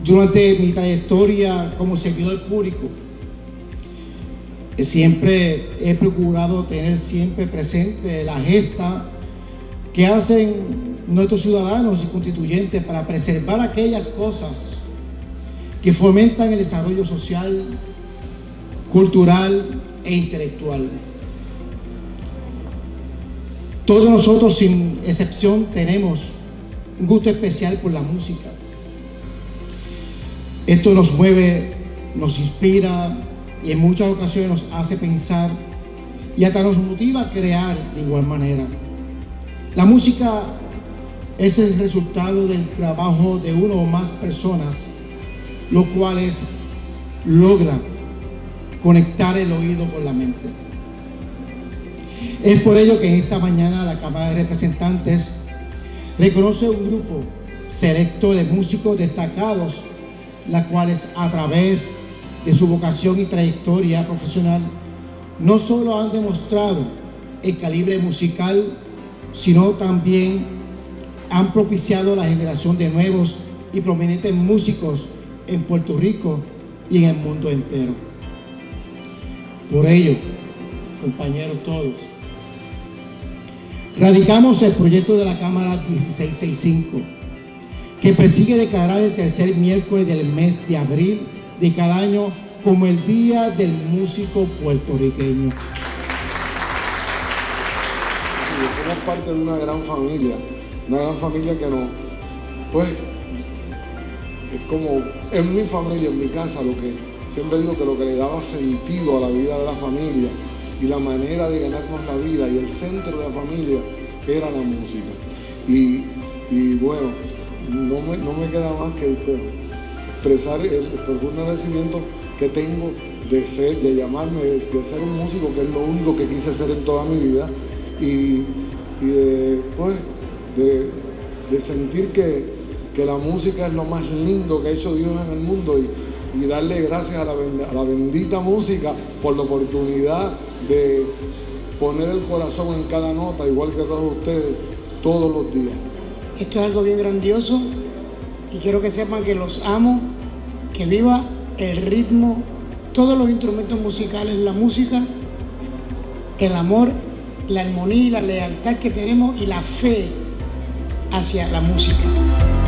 Durante mi trayectoria como servidor público, siempre he procurado tener siempre presente la gesta que hacen nuestros ciudadanos y constituyentes para preservar aquellas cosas que fomentan el desarrollo social, cultural e intelectual. Todos nosotros, sin excepción, tenemos un gusto especial por la música. Esto nos mueve, nos inspira y en muchas ocasiones nos hace pensar y hasta nos motiva a crear de igual manera. La música es el resultado del trabajo de una o más personas, los cuales logran conectar el oído con la mente. Es por ello que esta mañana la Cámara de Representantes reconoce un grupo selecto de músicos destacados, las cuales a través de su vocación y trayectoria profesional no solo han demostrado el calibre musical, sino también han propiciado la generación de nuevos y prominentes músicos en Puerto Rico y en el mundo entero. Por ello, compañeros todos, radicamos el proyecto de la Cámara 1665, que persigue declarar el tercer miércoles del mes de abril de cada año como el Día del Músico Puertorriqueño. Somos parte de una gran familia que nos, pues, es como en mi familia, en mi casa, lo que siempre digo que lo que le daba sentido a la vida de la familia y la manera de ganarnos la vida y el centro de la familia era la música. Y bueno, no me queda más que expresar el profundo agradecimiento que tengo de ser un músico, que es lo único que quise ser en toda mi vida, y de sentir que la música es lo más lindo que ha hecho Dios en el mundo, y darle gracias a la bendita música por la oportunidad de poner el corazón en cada nota, igual que todos ustedes, todos los días. Esto es algo bien grandioso y quiero que sepan que los amo, que viva el ritmo, todos los instrumentos musicales, la música, el amor, la armonía y la lealtad que tenemos y la fe hacia la música.